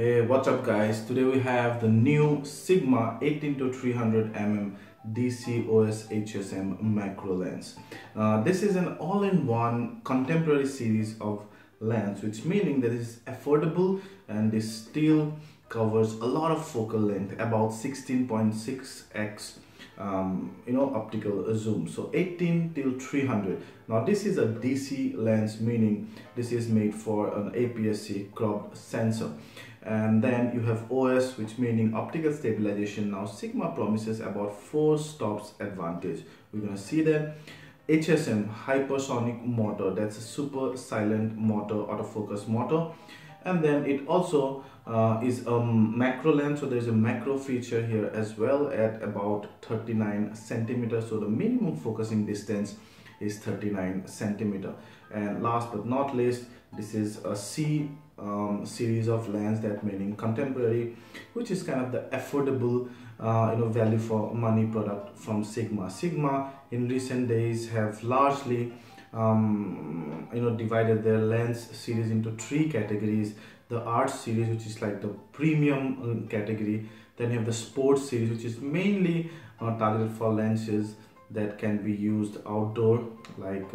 Hey, what's up guys? Today we have the new Sigma 18-300mm DCOS HSM macro lens. This is an all-in-one contemporary series of lens, which meaning that it is affordable and it still covers a lot of focal length, about 16.6x optical zoom. So 18-300. Now this is a DC lens, meaning this is made for an APS-C cropped sensor. And then you have OS, which meaning optical stabilization. Now Sigma promises about 4 stops advantage. We're gonna see that. HSM hypersonic motor, that's a super silent motor, autofocus motor. And then it also is a macro lens, so there's a macro feature here as well at about 39 centimeters. So the minimum focusing distance is 39 centimeter. And last but not least, this is a C series of lens, that meaning contemporary, which is kind of the affordable value for money product from Sigma. Sigma in recent days have largely divided their lens series into 3 categories. The art series, which is like the premium category. Then you have the sports series, which is mainly targeted for lenses that can be used outdoor, like the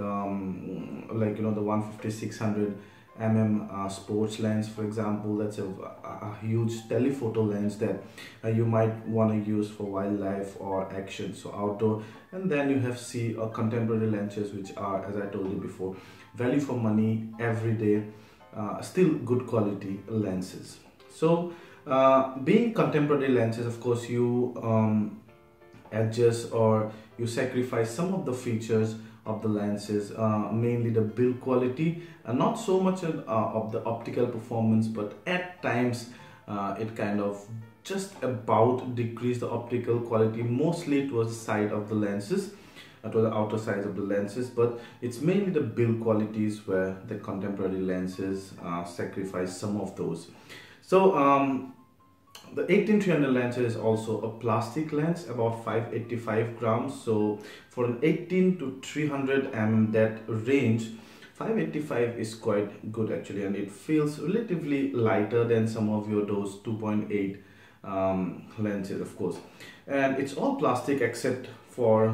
150-600mm sports lens, for example. That's a huge telephoto lens that you might want to use for wildlife or action, so outdoor. And then you have contemporary lenses, which are, as I told you before, value for money, everyday, still good quality lenses. So being contemporary lenses, of course, you adjust or you sacrifice some of the features of the lenses, mainly the build quality, and not so much of the optical performance, but at times it kind of just about decrease the optical quality, mostly towards the side of the lenses, to the outer sides of the lenses. But it's mainly the build qualities where the contemporary lenses sacrifice some of those. So the 18-300 lens is also a plastic lens, about 585 grams. So for an 18-300mm that range, 585 is quite good actually, and it feels relatively lighter than some of those 2.8 lenses, of course. And it's all plastic except for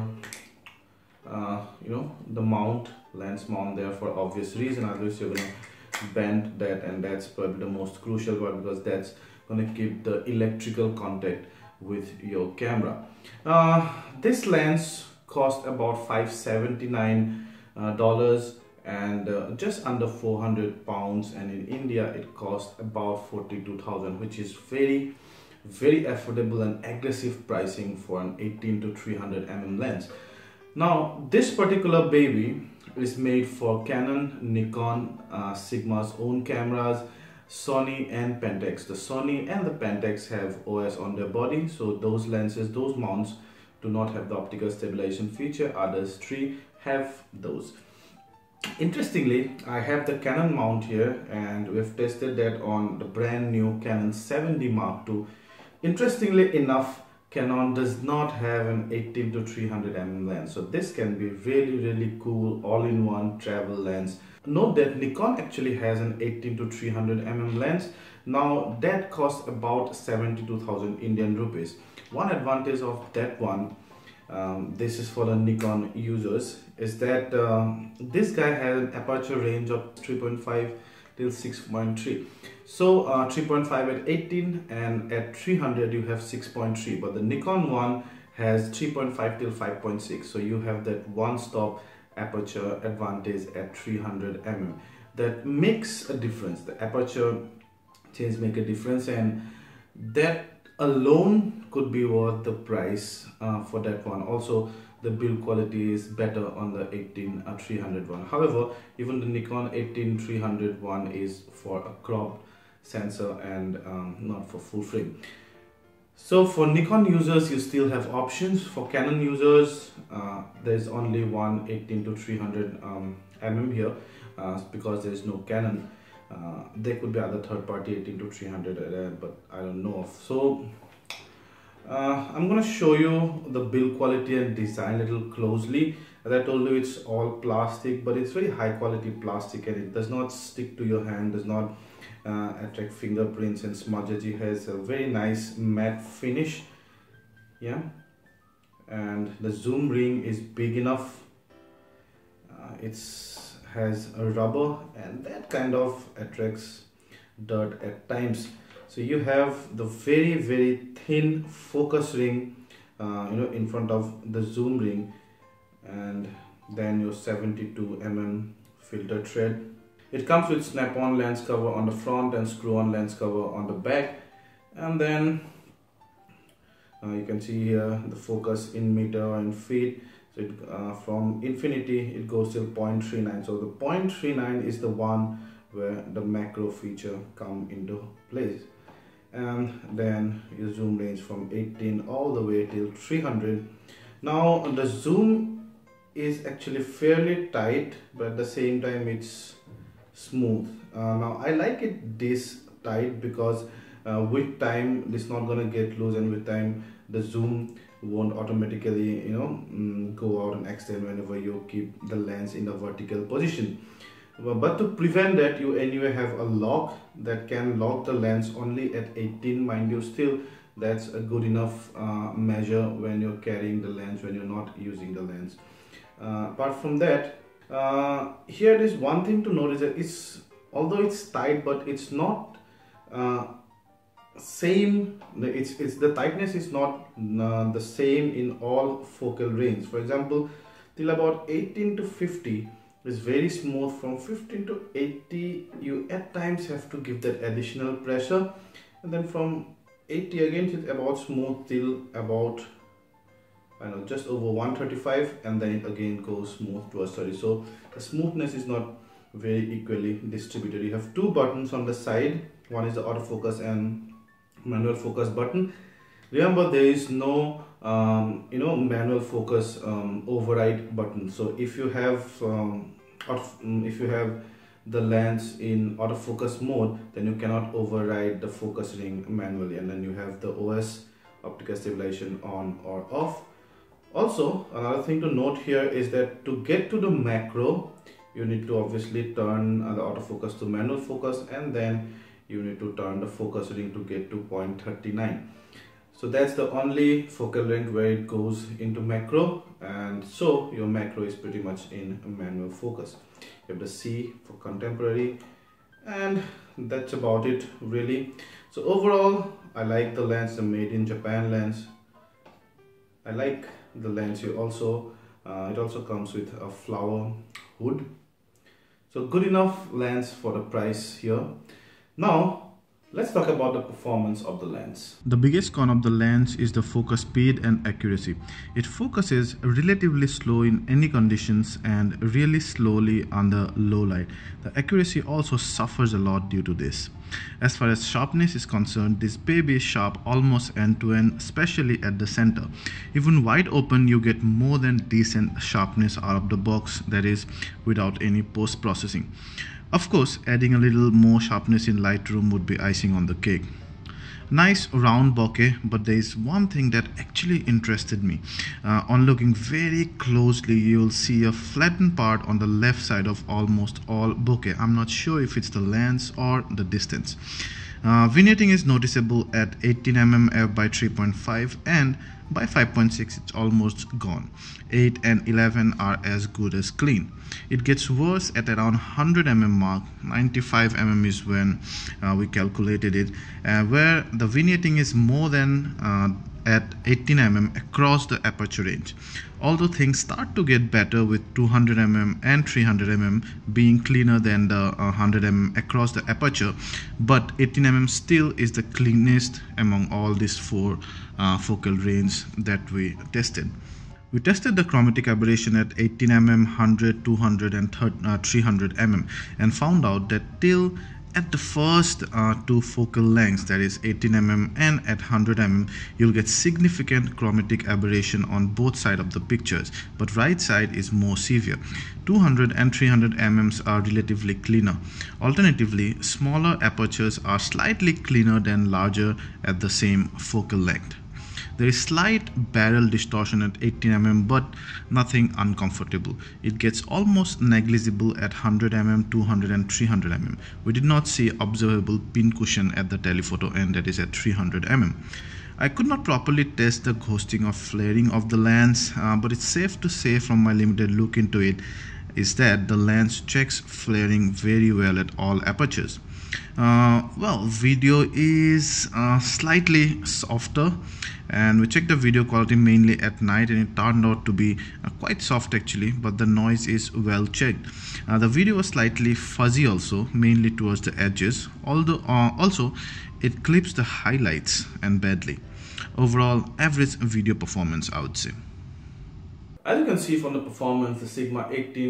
the lens mount there, for obvious reason. Otherwise you're gonna bend that, and that's probably the most crucial part, because that's gonna keep the electrical contact with your camera. This lens cost about $579 and just under 400 pounds, and in India it cost about 42,000, which is very affordable and aggressive pricing for an 18-300mm lens. Now this particular baby is made for Canon, Nikon, Sigma's own cameras, Sony and Pentax. The Sony and the Pentax have OS on their body, so those lenses, those mounts do not have the optical stabilization feature. Others 3 have those. Interestingly, I have the Canon mount here, and we've tested that on the brand new Canon 7D Mark II. Interestingly enough, Canon does not have an 18-300mm lens, so this can be really cool all-in-one travel lens. Note that Nikon actually has an 18-300mm lens. Now that costs about 72,000 Indian rupees. One advantage of that one, this is for the Nikon users, is that this guy has an aperture range of 3.5 till 6.3. So 3.5 at 18, and at 300 you have 6.3, but the Nikon one has 3.5 till 5.6. So you have that one-stop aperture advantage at 300mm. That makes a difference. The aperture change make a difference, and that alone could be worth the price for that one. Also, the build quality is better on the 18-300 one. However, even the Nikon 18-300 one is for a cropped sensor and not for full frame. So for Nikon users, you still have options. For Canon users, there's only one 18-300mm here, because there's no Canon. There could be other third-party 18-300, but I don't know of. So I'm gonna show you the build quality and design a little closely. As I told you, it's all plastic, but it's very high quality plastic and it does not stick to your hand, does not attract fingerprints and smudges. It has a very nice matte finish. Yeah, and the zoom ring is big enough. It has a rubber and that kind of attracts dirt at times. So you have the very thin focus ring in front of the zoom ring, and then your 72 mm filter thread. It comes with snap-on lens cover on the front and screw-on lens cover on the back, and then you can see here the focus in meter and feet. So it, from infinity it goes till 0.39. So the 0.39 is the one where the macro feature come into place, and then your zoom range from 18 all the way till 300. Now the zoom is actually fairly tight, but at the same time it's smooth. Now I like it this tight because with time it's not gonna get loose, and with time the zoom won't automatically go out and extend whenever you keep the lens in a vertical position. But to prevent that, you anyway have a lock that can lock the lens only at 18. Mind you, still that's a good enough measure when you're carrying the lens, when you're not using the lens. Apart from that, here is one thing to notice, that although it's tight, but it's not same. It's the tightness is not the same in all focal range. For example, till about 18 to 50 is very smooth. From 15 to 80 you at times have to give that additional pressure, and then from 80 again it's about smooth till about just over 135, and then it again goes smooth to a 30. So the smoothness is not very equally distributed. You have two buttons on the side. One is the autofocus and manual focus button. Remember, there is no manual focus override button. So if you have the lens in autofocus mode, then you cannot override the focus ring manually, and then you have the OS, optical stabilization, on or off. Also, another thing to note here is that to get to the macro, you need to obviously turn the autofocus to manual focus, and then you need to turn the focus ring to get to 0.39. So that's the only focal length where it goes into macro, and so your macro is pretty much in manual focus. You have the C for contemporary, and that's about it really. So overall, I like the lens, the made in Japan lens. I like the lens. It also comes with a flower hood. So good enough lens for the price here. Now let's talk about the performance of the lens. The biggest con of the lens is the focus speed and accuracy. It focuses relatively slow in any conditions and really slowly under low light. The accuracy also suffers a lot due to this. As far as sharpness is concerned, this baby is sharp almost end to end, especially at the center. Even wide open, you get more than decent sharpness out of the box, that is without any post-processing. Of course, adding a little more sharpness in Lightroom would be icing on the cake. Nice round bokeh, but there is one thing that actually interested me. On looking very closely, you will see a flattened part on the left side of almost all bokeh. I'm not sure if it's the lens or the distance. Vignetting is noticeable at 18mm f/3.5, and by 5.6 it's almost gone. 8 and 11 are as good as clean. It gets worse at around 100mm mark. 95mm is when we calculated it, where the vignetting is more than at 18mm across the aperture range. Although things start to get better with 200mm and 300mm being cleaner than the 100mm across the aperture, but 18mm still is the cleanest among all these four focal range that we tested. We tested the chromatic aberration at 18mm, 100, 200 and 300mm and found out that till at the first two focal lengths, that is 18mm and at 100mm, you'll get significant chromatic aberration on both sides of the pictures, but right side is more severe. 200 and 300mm are relatively cleaner. Alternatively, smaller apertures are slightly cleaner than larger at the same focal length. There is slight barrel distortion at 18mm, but nothing uncomfortable. It gets almost negligible at 100mm, 200 and 300mm. We did not see observable pin cushion at the telephoto end, that is at 300mm. I could not properly test the ghosting or flaring of the lens, but it's safe to say from my limited look into it is that the lens checks flaring very well at all apertures. Well, video is slightly softer, and we checked the video quality mainly at night and it turned out to be quite soft actually, but the noise is well checked. The video was slightly fuzzy also, mainly towards the edges, although also it clips the highlights and badly. Overall, average video performance, I would say. As you can see from the performance, the Sigma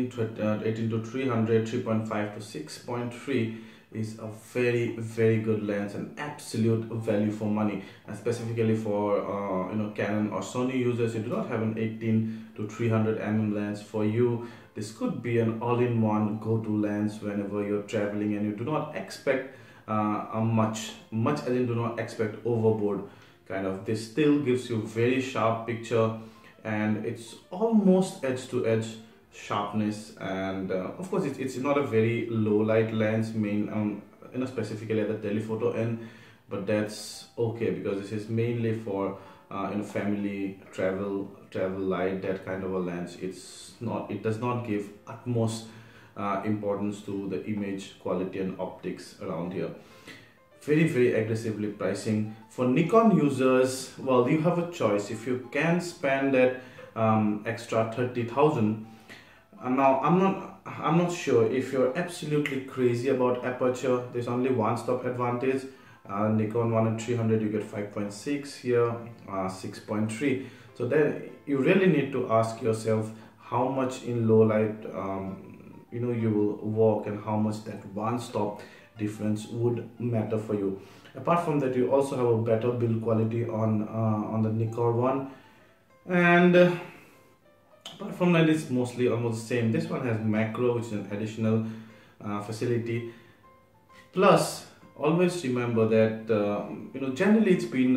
18-300 3.5 to 6.3 is a very good lens and absolute value for money, and specifically for Canon or Sony users. You do not have an 18-300mm lens. For you, this could be an all-in-one go-to lens whenever you're traveling and you do not expect much as in do not expect overboard kind of. This still gives you very sharp picture, and it's almost edge to edge sharpness, and of course it's not a very low light lens, specifically at the telephoto end, but that's okay because this is mainly for family travel light, that kind of a lens. It does not give utmost importance to the image quality and optics around here. Very aggressively pricing. For Nikon users, well, you have a choice. If you can spend that extra 30,000, now I'm not sure if you're absolutely crazy about aperture. There's only one stop advantage. Nikon 1-300, you get 5.6, here 6.3. So then you really need to ask yourself how much in low light you will walk, and how much that one stop difference would matter for you. Apart from that, you also have a better build quality on the Nikon one, and apart from that, it's mostly almost the same. This one has macro, which is an additional facility. Plus, always remember that generally it's been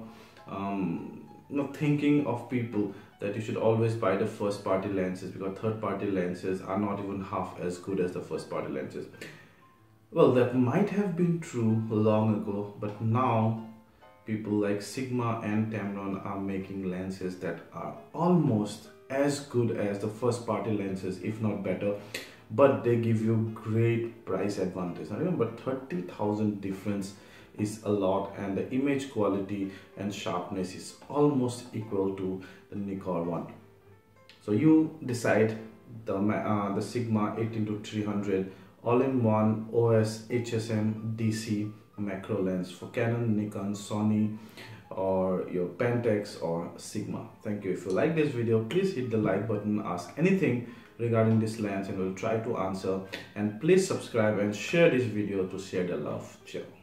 thinking of people that you should always buy the first party lenses, because third party lenses are not even half as good as the first party lenses. Well, that might have been true long ago, but now people like Sigma and Tamron are making lenses that are almost as good as the first party lenses, if not better, but they give you great price advantage. Now remember, 30,000 difference is a lot, and the image quality and sharpness is almost equal to the Nikon one. So you decide the Sigma 18-300 all-in-one OS HSM DC macro lens for Canon, Nikon, Sony, or your Pentax or Sigma. Thank you. If you like this video, please hit the like button, ask anything regarding this lens and we'll try to answer, and please subscribe and share this video to share the love. Ciao.